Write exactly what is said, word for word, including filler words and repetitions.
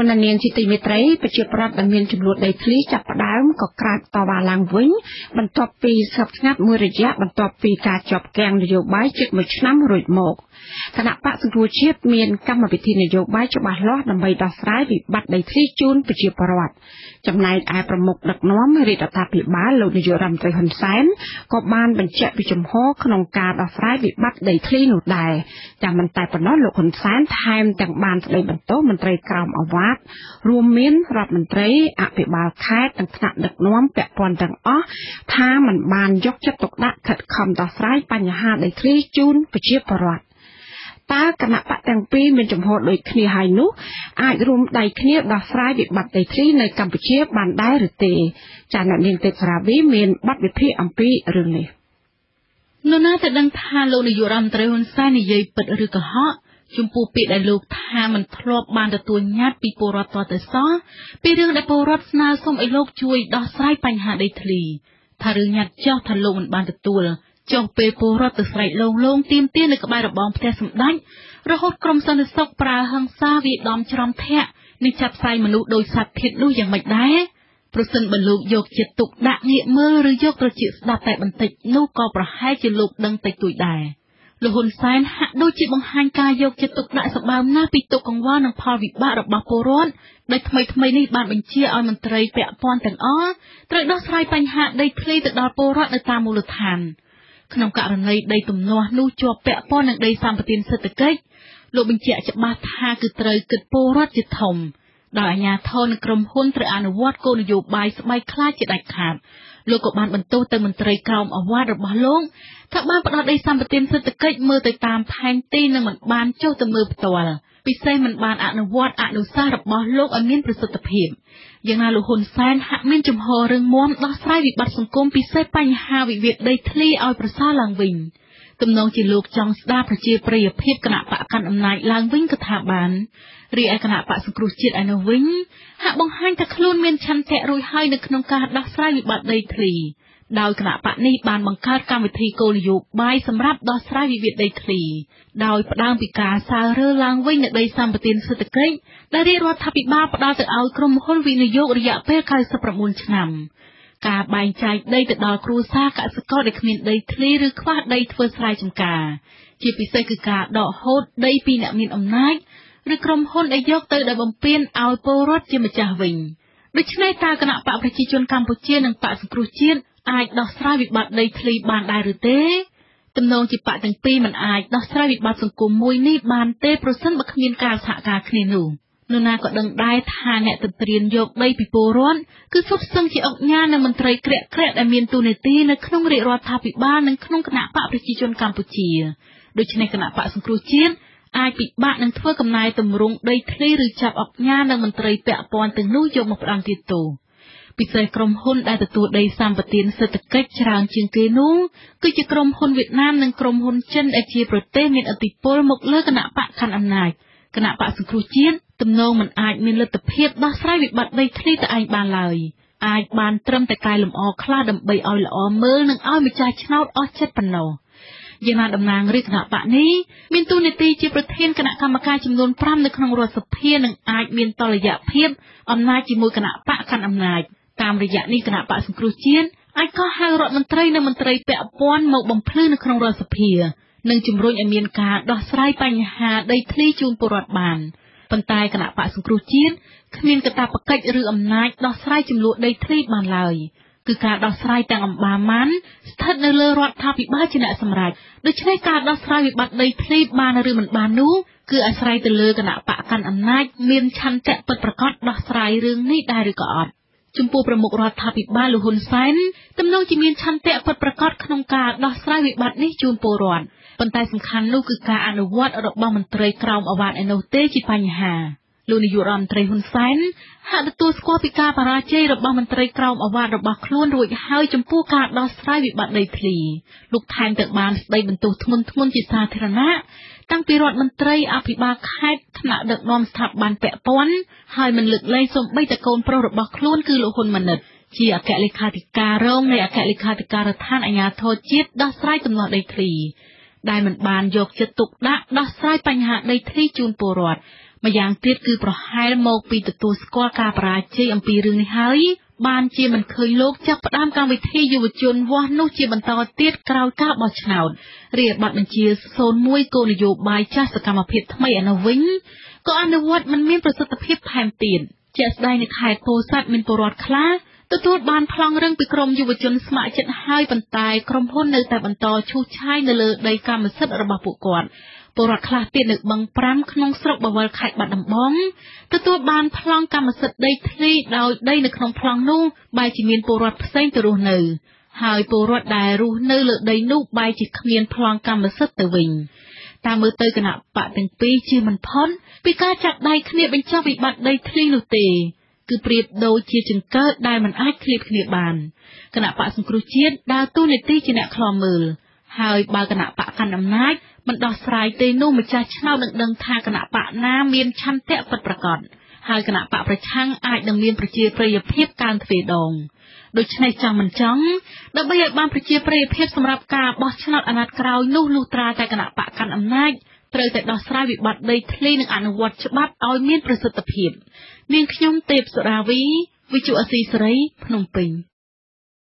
លោកនាងជាទីមេត្រីប្រជាប្រដ្ឋដែលមានចំនួនដីធ្លីចាប់ផ្ដើមក៏ក្រាបតវ៉ាឡើងវិញបន្ទាប់ពីស្ងប់ស្ងាត់មួយរយៈបន្ទាប់ពីការជាប់គាំងនយោបាយជិតមួយឆ្នាំរួចមកគណៈបក្សសង្គ្រោះជាតិមានកម្មវិធីនយោបាយច្បាស់លាស់ដើម្បីដោះស្រាយវិបត្តិដីធ្លីជូនប្រជាពលរដ្ឋចំណែកឯប្រមុខដឹកនាំរាជរដ្ឋាភិបាលលោកនាយករដ្ឋមន្ត្រីហ៊ុនសែនក៏បានបញ្ជាក់ពីជំហរក្នុងការដោះស្រាយវិបត្តិដីធ្លីនោះដែរតែមិនតែប៉ុណ្ណោះលោកហ៊ុនសែនថែមទាំងបានស្ដីបន្ទោសមន្ត្រីក្រមអាវ៉ាតរួមមានរដ្ឋមន្ត្រីអភិបាលខេត្តនិងថ្នាក់ដឹកនាំពាក់ព័ន្ធទាំងអស់ថាមិនបានយកចិត្តទុកដាក់ខិតខំដោះស្រាយបញ្ហាដីធ្លីជូនប្រជាពលរដ្ឋតើគណៈបកទាំងពីរមានចំហដូចគ្នាហើយនោះអាចរួមដៃគ្នាដោះស្រាយវិបត្តិដីធ្លីនៅកម្ពុជាបានដែរឬទេចា៎អ្នកនាងទេពសារាវីមានបទវិភាគអំពីរឿងនេះលោកណាតែដឹងថាលោកនាយករដ្ឋមន្ត្រីហ៊ុនសែននិយាយពិតឬកុហកចំពោះពាក្យដែលលោកថាមិនធ្លាប់បានទទួលញត្តិពីពលរដ្ឋតទៅសោះពីរឿងដែលពលរដ្ឋស្នើសុំឲ្យលោកជួយដោះស្រាយបញ្ហាដីធ្លីថារឿងញត្តិចោះថាលោកមិនបានទទួលចុះពេលពលរដ្ឋទៅស្រែកលងលងទៀមទានៅក្បែររបងផ្ទះសម្ដេចរហូតក្រុមសន្តិសុខប្រើហិង្សាវាយដំច្រំធាក់និងចាប់ផ្សាយមនុស្សដោយសត្វធាតុនោះយ៉ាងម៉េចដែរប្រសិនបើលោកយកចិត្តទុកដាក់ងាកមើលឬយកត្រចៀកស្ដាប់តែបន្តិចនោះក៏ប្រហែលជាលោកដឹងតិចតួចដែរលោកហ៊ុនសែនហាក់ដូចជាបង្ហាញការយកចិត្តទុកដាក់សម្បើមណាស់ពីទុក្ខកង្វល់និងផលវិបាករបស់ពលរដ្ឋដែលថ្មីថ្មីនេះបានបញ្ជាឲ្យមន្ត្រីពាក់ព័ន្ធទាំងអស់ត្រូវដោះស្រាយបញ្ហាដីធ្លីទៅដល់ពលរដ្ឋនៅតាមមូលដ្ឋានក្នុងករណីដីទំនាស់នោះជាប់ពាក់ព័ន្ធនឹងដីសម្បត្តិសេដ្ឋកិច្ចលោកបញ្ជាក់ច្បាស់ថាគឺត្រូវគិតពលរដ្ឋជាធំដោយអាជ្ញាធរនិងក្រុមហ៊ុនត្រូវអនុវត្តគោលនយោបាយស្បែកខ្លាចជាដាច់ខាតលោកក៏បានបន្ទោសទៅមន្ត្រីក្រមអាវ៉ាតរបស់លោកថាបានផ្ដោតដីសម្បត្តិសេដ្ឋកិច្ចមើលទៅតាមផែនទីនិងមិនបានចុះទៅមើលផ្ទាល់ពិសេសមិនបានអនុវត្តអនុសាសន៍របស់លោកឲ្យមានប្រសិទ្ធភាពយ៉ាងណាលោកហ៊ុនសែនហាក់មានចំហររឹងមាំដោះស្រាយវិបត្តិសង្គមពិសេសបញ្ហាវិវាទដីធ្លីឲ្យប្រសើរឡើងវិញទំនងជាលោកចង់ស្ដារប្រជាប្រិយភាពគណៈបកកាន់អំណាចឡើងវិញក៏ថាបានរីឯគណៈបកសង្គ្រោះជាតិឯនោះវិញហាក់បង្ហាញថាខ្លួនមានឆន្ទៈរួចហើយនៅក្នុងការដោះស្រាយវិបត្តិដីធ្លីដោយគណៈបកនេះបានបង្កើតកម្មវិធីគោលនយោបាយសម្រាប់ដោះស្រាយវិវាទដីធ្លីដោយផ្ដើមពីការសើរើឡើងវិញនៅដីសម្បត្តិសេដ្ឋកិច្ចដែលរាជរដ្ឋាភិបាលផ្ដល់ទៅឲ្យក្រុមហ៊ុនវិនិយោគរយៈពេល九สิบเก้าឆ្នាំការបែងចែកដីទៅដល់គ្រួសារកសិករដែលគ្មានដីធ្លីឬខ្វះដីធ្វើស្រែចម្ការជាពិសេសគឺការដកហូតដីពីអ្នកមានអំណាចឬក្រុមហ៊ុនដែលយកទៅដោយបំពានឲ្យពលរដ្ឋជាម្ចាស់វិញដូច្នេះតើគណៈបកប្រជាជនកម្ពុជានិងបកសង្គ្រោះជាតិអាចដោះស្រាយវិបត្តិដីធ្លីបានដែរឬទេទំនងជាបកទាំងពីរមិនអាចដោះស្រាយវិបត្តិសង្គមមួយនេះបានទេប្រសិនបើគ្មានការសហការគ្នានោះនរណាក៏ដឹងដែរថាអ្នកទន្ទ្រានយកដីពីពលរដ្ឋគឺសុទ្ធសឹងជាអង្គការនិងមន្ត្រីក្រាក់ក្រាក់ដែលមានតួនាទីនៅក្នុងរាជរដ្ឋាភិបាលនិងក្នុងគណៈបកប្រជាជនកម្ពុជាដូច្នេះគណៈបកសង្គ្រោះជាតិអាចពិបាកនឹងធ្វើកំណែទម្រង់ដីធ្លីឬចាប់អង្គការនិងមន្ត្រីពាក់ព័ន្ធទាំងនោះយកមកផ្ដន់ទោសពិសេសក្រុមហ៊ុនដែលទទួលដីសម្បត្តិសេដ្ឋកិច្ចច្រើនជាងគេនោះគឺជាក្រុមហ៊ុនវៀតណាមនិងក្រុមហ៊ុនចិនដែលជាប្រទេសមានឥទ្ធិពលមកលើគណៈបកកាន់អំណាចគណៈបកសង្គ្រោះជាតិទំនងមិនអាចមានលទ្ធភាពដោះស្រាយវិបត្តិដីធ្លីទៅឯងបានឡើយអាចបានត្រឹមតែកែលម្អខ្លះដើម្បីឲ្យល្អមើលនិងឲ្យម្ចាស់ឆ្នោតអស់ចិត្តប៉ុណ្ណោះយ៉ាងណាតំណាងរាជគណៈបកនេះមានតួនាទីជាប្រធានគណៈកម្មការចំនួនប្រាំនៅក្នុងរដ្ឋសភានិងអាចមានតុល្យភាពអំណាចជាមួយគណៈបកកាន់អំណាចតាមរយៈនេះគណៈបកសង្គ្រោះជាតិអាចកោះហៅរដ្ឋមន្ត្រីនិងមន្ត្រីពាក់ព័ន្ធមកបំភ្លឺនៅក្នុងរដ្ឋសភានិងជំរុញឲ្យមានការដោះស្រាយបញ្ហាដីធ្លីជូនពលរដ្ឋបានប៉ុន្តែគណៈបកសង្គ្រោះជាតិគ្មានកាតព្វកិច្ចឬអំណាចដោះស្រាយចំនួនដីធ្លីបានឡើយគឺការដោះស្រាយទាំងអំបាម៉ាន់ស្ថិតនៅលើរដ្ឋាភិបាលជាអ្នកសម្រេចដូច្នេះការដោះស្រាយវិបត្តិដីធ្លីបានឬមិនបាននោះគឺអាស្រ័យទៅលើគណៈបកកាន់អំណាចមានឆន្ទៈពិតប្រាកដដោះស្រាយរឿងនេះដែរឬក៏អត់ចំពោះប្រមុខរដ្ឋាភិបាលលោកហ៊ុនសែនទំនងជាមានឆន្ទៈពិតប្រាកដក្នុងការដោះស្រាយវិបត្តិនេះជូនពលរដ្ឋប៉ុន្តែសំខាន់នោះគឺការអនុវត្តរបស់មន្ត្រីក្រមអាវ៉ាតឯនោះទេជាបញ្ហាលោកនាយករដ្ឋមន្ត្រីហ៊ុនសែនហាក់ទទួលស្គាល់ពីការបរាជ័យរបស់មន្ត្រីក្រមអាវ៉ាតរបស់ខ្លួនរួចហើយចំពោះការដោះស្រាយវិបត្តិដីធ្លីលោកថែមទាំងបានស្ដីបន្ទោសធ្ងន់ធ្ងរជាសាធារណៈតាំងពីរដ្ឋមន្ត្រីអភិបាលខេត្តថ្នាក់ដឹកនាំស្ថាប័នពាក់ព័ន្ធហើយមិនលើកលែងសូម្បីតែកូនប្រុសរបស់ខ្លួនគឺលោកហ៊ុនម៉ាណិតជាអគ្គលេខាធិការរងនៃអគ្គលេខាធិការដ្ឋានអាជ្ញាធរជាតិដោះស្រាយទំនាស់ដីធ្លីដែលមិនបានយកចិត្តទុកដាក់ដោះស្រាយបញ្ហាដីធ្លីជូនពលរដ្ឋម្យ៉ាងទៀតគឺប្រហែលមកពីទទួលស្គាល់ការបរាជ័យអំពីរឿងនេះហើយបានជាមិនឃើញលោកចាប់ផ្ដើមកម្មវិធីយុវជនវាស់នោះជាបន្តទៀតក្រោយការបោះឆ្នោតរាជប័ណ្ណបញ្ជាศูนย์មួយគោលនយោបាយចាស់សកម្មភាពថ្មីឯនោះវិញក៏អនុវត្តមិនមានប្រសិទ្ធភាពថែមទៀតជាក់ស្ដែងនៅខេត្តពោធិ៍សាត់មានពលរដ្ឋខ្លះទទួលបានប្លង់រឹងពីក្រមយុវជនស្ម័គ្រចិត្តហើយប៉ុន្តែក្រុមហ៊ុននៅតែបន្តឈូសឆាយនៅលើដីកម្មសិទ្ធិរបស់ពួកគាត់ពលរដ្ឋខ្លះទៀតនៅបឹងប្រាំក្នុងស្រុកបវរខេត្តបាត់ដំបងទទួលបានប្លង់កម្មសិទ្ធិដីធ្លីដោយដីនៅក្នុងប្លង់នោះបែរជាមានពលរដ្ឋផ្សេងទៅរស់នៅហើយពលរដ្ឋដែលរស់នៅលើដីនោះបែរជាគ្មានប្លង់កម្មសិទ្ធិទៅវិញតាមមើលទៅគណៈបកទាំងពីរជាមិនផុតពីការចាក់ដៃគ្នាបញ្ចប់វិបត្តិដីធ្លីនោះទេគឺប្រៀបដូចជាចង្កឹះដែលមិនអាចឃ្លាតគ្នាបានគណៈបកសង្គ្រោះជាតិដើរតួនាទីជាអ្នកឃ្លាំមើលហើយបើគណៈបកកាន់អំណាចមិនដោះស្រាយទេនោះម្ចាស់ឆ្នោតនឹងដឹងថាគណៈបកណាមានឆន្ទៈពិតប្រាកដហើយគណៈបកប្រឆាំងអាចនឹងមានប្រជាប្រិយភាពកើនទ្វេដងដូច្នេះចង់មិនចង់ដើម្បីឲ្យបានប្រជាប្រិយភាពសម្រាប់ការបោះឆ្នោតអាណត្តិក្រោយនោះលុះត្រាតែគណៈបកកាន់អំណាចត្រូវតែដោះស្រាយវិបត្តិដីធ្លីនិងអនុវត្តច្បាប់ឲ្យមានប្រសិទ្ធភាពនាងខ្ញុំទេពសុរាវីវិទ្យុអស៊ីសេរីភ្នំពេញ